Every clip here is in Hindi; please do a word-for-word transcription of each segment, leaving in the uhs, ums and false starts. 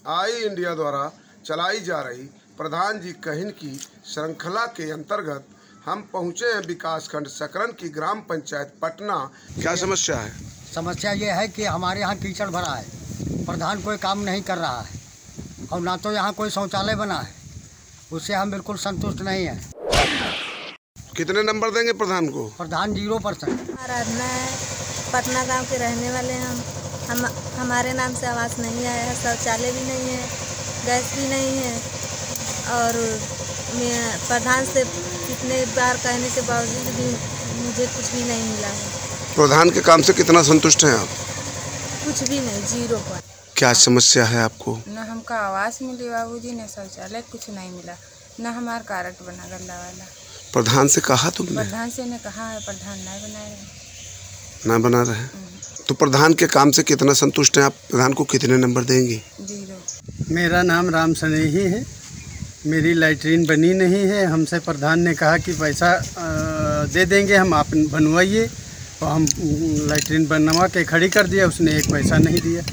आई इंडिया द्वारा चलाई जा रही प्रधान जी कहिन की श्रृंखला के अंतर्गत हम पहुंचे हैं विकासखंड सकरन की ग्राम पंचायत पटना। क्या समस्या है? समस्या ये है कि हमारे यहाँ कीचड़ भरा है, प्रधान कोई काम नहीं कर रहा है और ना तो यहाँ कोई शौचालय बना है, उससे हम बिल्कुल संतुष्ट नहीं हैं। कितने नंबर देंगे प्रधान को? प्रधान जीरो परसेंट। आराधना है, पटना गांव के रहने वाले हम हम हमारे नाम से आवास नहीं आया है, शौचालय भी नहीं है, गैस भी नहीं है और मैं प्रधान से कितने बार कहने के बावजूद भी मुझे कुछ भी नहीं मिला है। प्रधान के काम से कितना संतुष्ट हैं आप? कुछ भी नहीं, जीरो पर। क्या समस्या है आपको? न हमका आवास मिली बाबूजी, न शौचालय, कुछ नहीं मिला, न हमारा कारट बना गल्ला वाला। प्रधान से कहा तुमने? प्रधान से ने कहा है, प्रधान नहीं बना रहे। ना बना रहे तो प्रधान के काम से कितना संतुष्ट हैं आप? प्रधान को कितने नंबर देंगी? जीरो। मेरा नाम राम सनेही है, मेरी लैट्रीन बनी नहीं है। हमसे प्रधान ने कहा कि पैसा दे देंगे, हम आप बनवाइए, और हम लैट्रीन बनवा के खड़ी कर दिया, उसने एक पैसा नहीं दिया।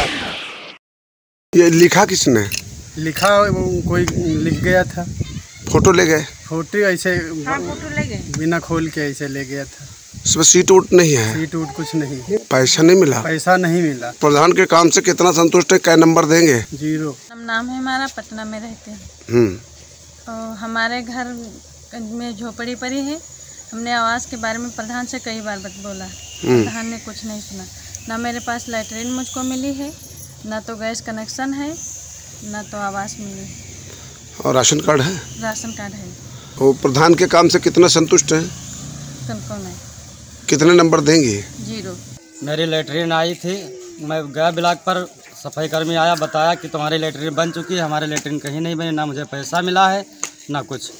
ये लिखा किसने? लिखा कोई लिख गया था। फोटो ले गए? फोटो ऐसे हाँ, फोटो ले गए, बिना खोल के ऐसे ले गया था। इसमें सीट उट नहीं है? सीट उट कुछ नहीं। पैसा नहीं मिला? पैसा नहीं मिला। प्रधान के काम से कितना संतुष्ट है? क्या नंबर देंगे? जीरो। नाम है हमारा, पटना में रहते हैं। हम्म। तो हमारे घर में झोपड़ी पड़ी है। हमने आवास के बारे में प्रधान से कई बार बोला, प्रधान ने कुछ नहीं सुना। ना मेरे पास लैट्रीन मुझको मिली है, ना तो गैस कनेक्शन है, ना तो आवास मिली। और राशन कार्ड है? राशन कार्ड है। वो प्रधान के काम से कितना संतुष्ट है? तुमको नहीं। कितने नंबर देंगे? जीरो। मेरी लैट्रीन आई थी, मैं गया ब्लॉक पर, सफाई कर्मी आया, बताया कि तुम्हारी लैट्रीन बन चुकी है। हमारी लैट्रीन कहीं नहीं बनी, ना मुझे पैसा मिला है ना कुछ।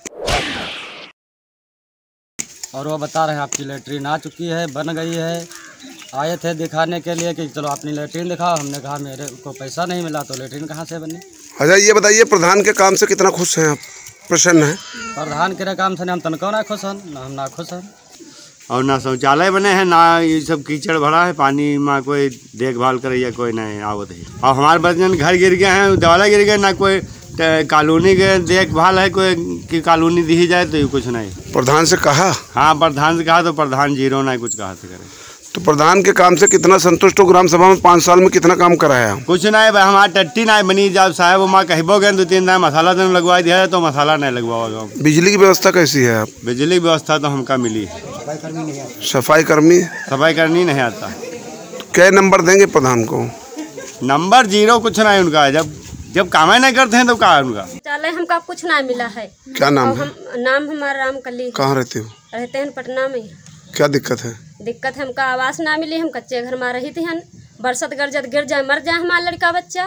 और वो बता रहे हैं आपकी लैट्रीन आ चुकी है, बन गई है। आए थे दिखाने के लिए कि चलो अपनी लैट्रीन दिखाओ। हमने कहा मेरे को पैसा नहीं मिला तो लैट्रीन कहाँ से बनी। अच्छा ये बताइए, प्रधान के काम से कितना खुश हैं आप? प्रसन्न हैं? प्रधान के काम से हम तनको ना खुश हैं, ना हम ना खुश हैं। और ना शौचालय बने हैं, ना ये सब कीचड़ भरा है, पानी में कोई देखभाल करे कोई नहीं आवत है। और हमारे बच्चन घर गिर गए हैं, दवाला गिर गए, ना कोई कॉलोनी के देखभाल है, कोई की कॉलोनी दी जाए तो ये कुछ नहीं। प्रधान से कहा? हाँ, प्रधान से कहा तो प्रधान जीरो नहीं कुछ कहा से करे। तो प्रधान के काम से कितना संतुष्ट हो? ग्राम सभा में पाँच साल में कितना काम कराया? कुछ नहीं, हमारे टट्टी नहीं बनी। जब साहब वहाँ कहबो गए दो तीन दिन मसाला दिन लगवा दिया है तो मसाला नहीं लगवा। बिजली की व्यवस्था कैसी है? आप? बिजली की व्यवस्था तो हमका मिली है। सफाई कर्मी? सफाई करनी नहीं आता। क्या नंबर देंगे प्रधान को? नंबर जीरो, कुछ नहीं उनका। जब जब काम नहीं करते हैं तो कहा है उनका? शौचालय हमका कुछ ना मिला है। क्या नाम है? हम, नाम हमारा रामकली। कहाँ रहते हो? रहते हैं पटना में। क्या दिक्कत है? दिक्कत है, हमका आवास ना मिली, हम कच्चे घर में रही थी। हन बरसत गरजत गिर जाए मर जाए हमारा लड़का बच्चा।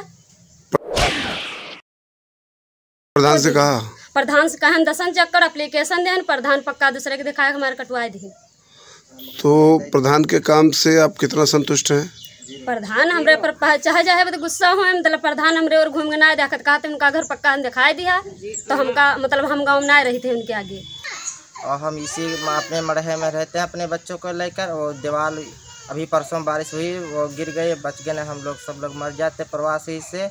प्रधान से कहा? प्रधान से कहा दसन चक्कर एप्लीकेशन दें, प्रधान पक्का दूसरे के दिखाए हमारे कटवाए दी। तो प्रधान के काम से आप कितना संतुष्ट हैं? प्रधान हमरे पर चाहे जाए तो गुस्सा हो, मतलब प्रधान हमरे और घूम ना देखत कहते उनका घर पक्का दिखाई दिया तो हमका मतलब हम गाँव में ना रही थे उनके आगे। और हम इसी अपने मरहे में रहते हैं अपने बच्चों को लेकर। और दीवार अभी परसों बारिश हुई, वो गिर गए, बच गए ना, हम लोग सब लोग मर जाते प्रवासी से।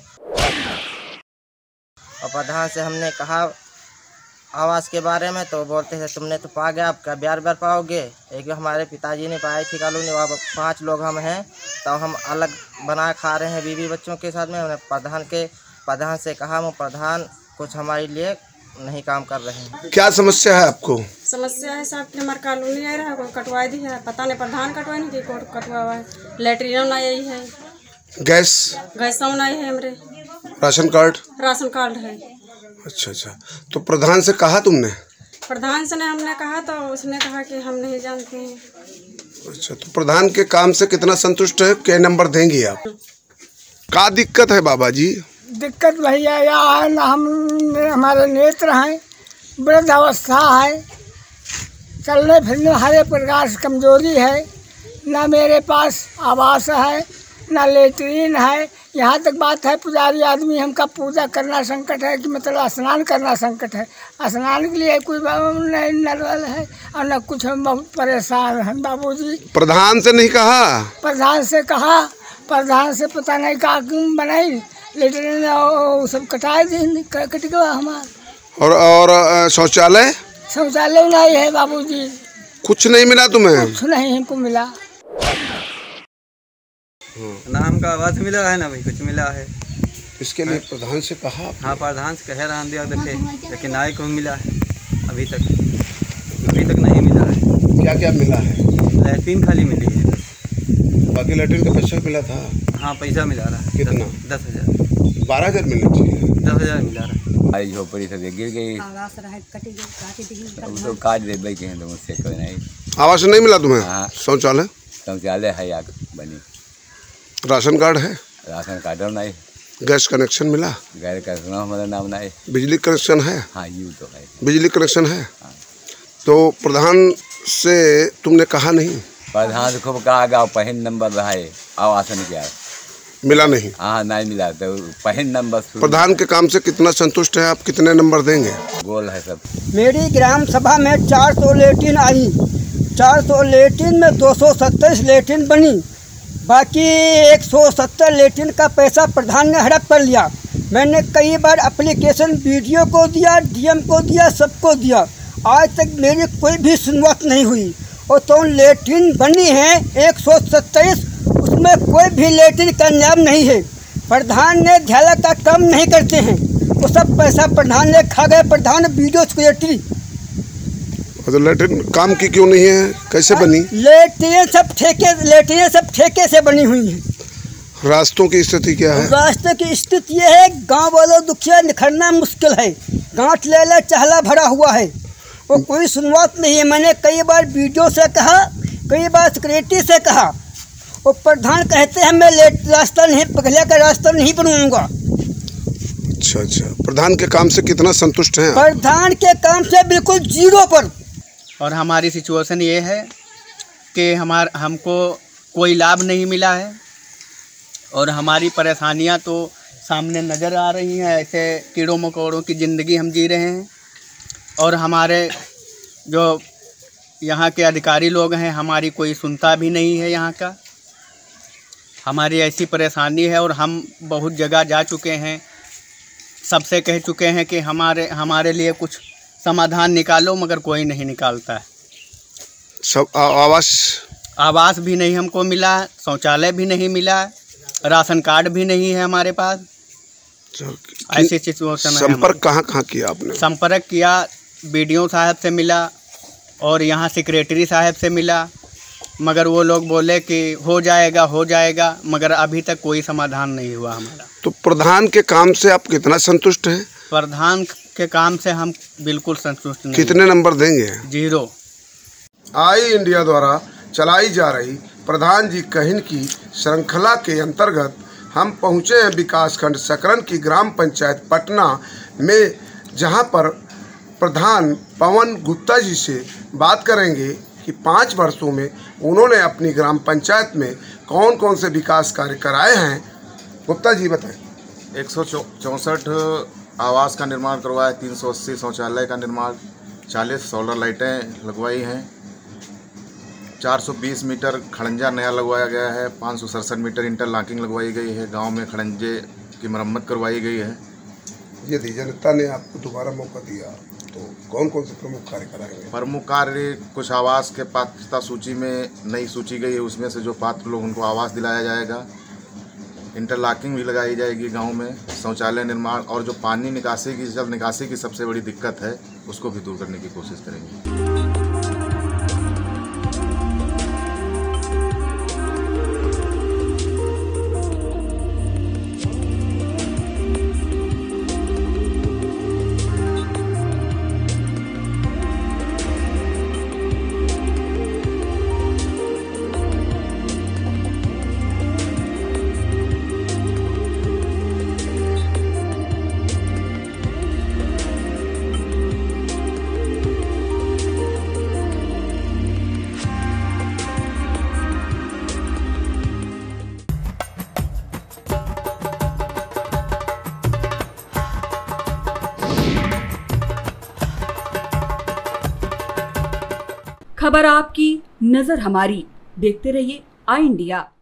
और प्रधान से हमने कहा आवास के बारे में तो बोलते हैं तुमने तो पा गया, आप क्या ब्यार बार पाओगे। एक हमारे पिताजी ने पाई थी कॉलोनी, वहाँ पाँच लोग हम हैं तो हम अलग बना खा रहे हैं बीवी बच्चों के साथ में। हमने प्रधान के प्रधान से कहा वो प्रधान कुछ हमारे लिए नहीं काम कर रहे हैं। क्या समस्या है आपको? समस्या है साहब, हमारे कॉलोनी आई रहा, कटवाई दी है, पता नहीं प्रधान कटवाई नहीं थी, कोर्ट कटवा हुआ है। लैट्रीन ना आई है, गैस गैस ना आई है, हमारे राशन कार्ड राशन कार्ड है। अच्छा अच्छा, तो प्रधान से कहा तुमने? प्रधान से ने हमने कहा तो उसने कहा कि हम नहीं जानते हैं। अच्छा, तो प्रधान के काम से कितना संतुष्ट है? क्या नंबर देंगे आप? क्या दिक्कत है बाबा जी? दिक्कत भैया यार, हम हमारे नेत्र हैं, वृद्धावस्था है, चलने फिरने हर एक प्रकार से कमजोरी है, ना मेरे पास आवास है, ना लेटरीन है। यहाँ तक बात है पुजारी आदमी, हमका पूजा करना संकट है कि मतलब स्नान करना संकट है। स्नान के लिए कोई नहीं नल है और न कुछ, हम बहुत परेशान हैं बाबूजी। प्रधान से नहीं कहा? प्रधान से कहा, प्रधान से पता नहीं कहा क्यों बनाई, लेटरिन और सब कटाए दिन कट गया हमारा। और और अ, शौचालय शौचालय नहीं है बाबूजी, कुछ नहीं मिला तुम्हें? कुछ नहीं हमको मिला। ना हमका आवास मिला है ना भाई कुछ मिला है। इसके लिए प्रधान से कहा? हाँ प्रधान से कह रहा हम दिया देखे, लेकिन आए को मिला है अभी तक अभी तक नहीं मिला है। क्या क्या मिला है? लैट्रीन खाली मिली है, बाकी लैट्रिन का पैसा मिला था? हाँ पैसा मिला रहा है। कितना? दस हजार बारह हजार मिलना चाहिए। दस हजार मिला रहा है। आई झोपड़ी से गिर गई तो काट दे भाई कहें तो मुझसे कोई नहीं। आवास नहीं मिला तुम्हें? हाँ। शौचालय शौचालय है या बनी, राशन कार्ड है? राशन कार्ड नहीं। गैस कनेक्शन मिला? गैर का हमारा नाम नहीं। बिजली कनेक्शन है? हाँ यू तो है, बिजली कनेक्शन है। हाँ। तो प्रधान से तुमने कहा नहीं? प्रधान को कहा गया पहन नंबर रहा है, आवासन क्या मिला नहीं? हाँ नहीं मिला तो पहन नंबर। प्रधान के काम से कितना संतुष्ट है आप? कितने नंबर देंगे? गोल है सब। मेरी ग्राम सभा में चार सौ लेटिन आई, चार सौ लेटिन में दो सौ सत्ताईस लेटिन बनी, बाकी एक सौ सत्तर लेटिन का पैसा प्रधान ने हड़प कर लिया। मैंने कई बार एप्लीकेशन वीडियो को दिया, डीएम को दिया, सबको दिया, आज तक मेरी कोई भी सुनवाई नहीं हुई। और तो लेटिन बनी है एक सौ सत्ताईस, उसमें कोई भी लेटिन कामयाब नहीं है। प्रधान ने ध्यान का काम नहीं करते हैं, वो सब पैसा प्रधान ने खा गए। प्रधान वीडियो सिक्योरिटी तो लेटिन काम की क्यों नहीं है? कैसे बनी? लेटिन सब ठेके लेटिन सब ठेके से बनी हुई हैं। रास्तों की स्थिति क्या है? रास्ते की स्थिति ये है, गांव वालों दुखिया निखरना मुश्किल है, गांठ लेला चहला भरा हुआ है, वो कोई सुनवाई नहीं है। मैंने कई बार वीडियो से कहा, कई बार सिक्योरिटी से कहा, वो प्रधान कहते हैं मैं लेट रास्ता नहीं, पगले का रास्ता नहीं बनवाऊंगा। अच्छा अच्छा, प्रधान के काम से कितना संतुष्ट हैं? प्रधान के काम से बिल्कुल जीरो पर। और हमारी सिचुएशन ये है कि हमार हमको कोई लाभ नहीं मिला है और हमारी परेशानियां तो सामने नज़र आ रही हैं। ऐसे कीड़ों मकोड़ों की ज़िंदगी हम जी रहे हैं और हमारे जो यहाँ के अधिकारी लोग हैं हमारी कोई सुनता भी नहीं है। यहाँ का हमारी ऐसी परेशानी है और हम बहुत जगह जा चुके हैं, सबसे कह चुके हैं कि हमारे हमारे लिए कुछ समाधान निकालो, मगर कोई नहीं निकालता है। सब आवास आवास भी नहीं हमको मिला, शौचालय भी नहीं मिला, राशन कार्ड भी नहीं है हमारे पास। ऐसी सिचुएशन है। संपर्क कहाँ कहाँ किया आपने? संपर्क किया, बीडीओ साहब से मिला और यहाँ सेक्रेटरी साहब से मिला, मगर वो लोग बोले कि हो जाएगा हो जाएगा, मगर अभी तक कोई समाधान नहीं हुआ हमारा। तो प्रधान के काम से आप कितना संतुष्ट हैं? प्रधान के काम से हम बिल्कुल संतुष्ट नहीं। कितने नंबर देंगे? जीरो। आई इंडिया द्वारा चलाई जा रही प्रधान जी कहिन की श्रृंखला के अंतर्गत हम पहुँचे हैं विकासखंड सकरन की ग्राम पंचायत पटना में, जहां पर प्रधान पवन गुप्ता जी से बात करेंगे कि पाँच वर्षों में उन्होंने अपनी ग्राम पंचायत में कौन कौन से विकास कार्य कराए हैं। गुप्ता जी बताएं। एक सौ चौंसठ आवास का निर्माण करवाया, तीन सौ अस्सी शौचालय का निर्माण, चालीस सोलर लाइटें लगवाई हैं, चार सौ बीस मीटर खड़ंजा नया लगवाया गया है, पाँच सौ सड़सठ मीटर इंटरलॉकिंग लगवाई गई है, गांव में खड़ंजे की मरम्मत करवाई गई है। यदि जनता ने आपको दोबारा मौका दिया तो कौन कौन से प्रमुख कार्य कराएंगे? प्रमुख कार्य कुछ आवास के पात्रता सूची में नई सूची गई है, उसमें से जो पात्र लोग उनको आवास दिलाया जाएगा। इंटरलॉकिंग भी लगाई जाएगी गांव में, शौचालय निर्माण, और जो पानी निकासी की जल निकासी की सबसे बड़ी दिक्कत है उसको भी दूर करने की कोशिश करेंगे। खबर आपकी, नजर हमारी। देखते रहिए आई इंडिया।